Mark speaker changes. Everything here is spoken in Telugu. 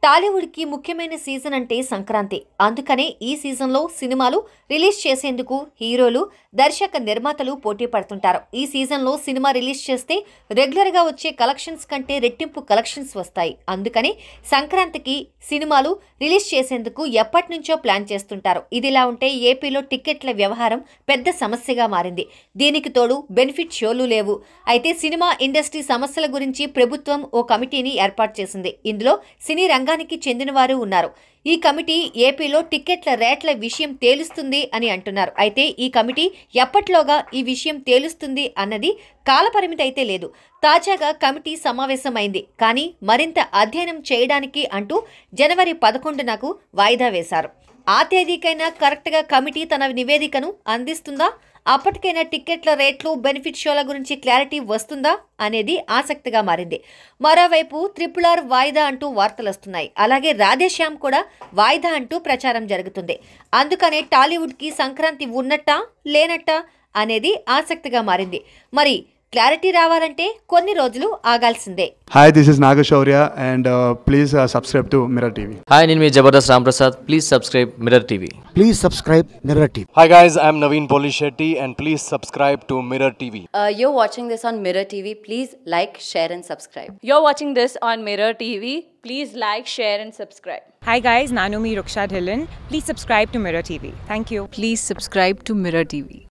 Speaker 1: టాలీవుడ్ కి ముఖ్యమైన సీజన్ అంటే సంక్రాంతి. అందుకనే ఈ సీజన్లో సినిమాలు రిలీజ్ చేసేందుకు హీరోలు, దర్శక నిర్మాతలు పోటీ పడుతుంటారు. ఈ సీజన్లో సినిమా రిలీజ్ చేస్తే రెగ్యులర్ గా వచ్చే కలెక్షన్స్ కంటే రెట్టింపు కలెక్షన్స్ వస్తాయి. అందుకని సంక్రాంతికి సినిమాలు రిలీజ్ చేసేందుకు ఎప్పటి నుంచో ప్లాన్ చేస్తుంటారు. ఇదిలా ఉంటే ఏపీలో టికెట్ల వ్యవహారం పెద్ద సమస్యగా మారింది. దీనికి తోడు బెనిఫిట్ షోలు లేవు. అయితే సినిమా ఇండస్ట్రీ సమస్యల గురించి ప్రభుత్వం ఓ కమిటీని ఏర్పాటు చేసింది. ఇందులో సినీ రంగానికి చెందినవారు ఉన్నారు. ఈ కమిటీ ఏపీలో టికెట్ల రేట్ల విషయం తేలుస్తుంది అని అంటున్నారు. అయితే ఈ కమిటీ ఎప్పట్లోగా ఈ విషయం తేలుస్తుంది అన్నది కాలపరిమితి అయితే లేదు. తాజాగా కమిటీ సమావేశమైంది. కానీ మరింత అధ్యయనం చేయడానికి అంటూ జనవరి 11కు వాయిదా వేశారు. ఆ తేదీకైనా కరెక్ట్గా కమిటీ తన నివేదికను అందిస్తుందా? అప్పటికైనా టికెట్ల రేట్లు, బెనిఫిట్ షోల గురించి క్లారిటీ వస్తుందా అనేది ఆసక్తిగా మారింది. మరోవైపు RRR వాయిదా అంటూ వార్తలు వస్తున్నాయి. అలాగే రాధేశ్యామ్ కూడా వాయిదా అంటూ ప్రచారం జరుగుతుంది. అందుకనే టాలీవుడ్కి సంక్రాంతి ఉన్నట్టా లేనట్టా అనేది ఆసక్తిగా మారింది. మరి క్లారిటీ రావాలంటే కొన్ని రోజులు ఆగాల్సిందే.
Speaker 2: Hi, this is Nagashaurya and please subscribe to Mirror TV.
Speaker 3: Hi, name is Jabardast Ramprasad. Please subscribe Mirror TV.
Speaker 4: Please subscribe Mirror TV.
Speaker 5: Hi guys, I'm Naveen Polishetty and please subscribe to Mirror TV.
Speaker 6: You're watching this on Mirror TV. Please like, share and subscribe.
Speaker 7: You're watching this on Mirror TV. Please like, share and subscribe.
Speaker 8: Hi guys, Nanumi Ruksha Dhillon. Please subscribe to Mirror TV. Thank you.
Speaker 9: Please subscribe to Mirror TV.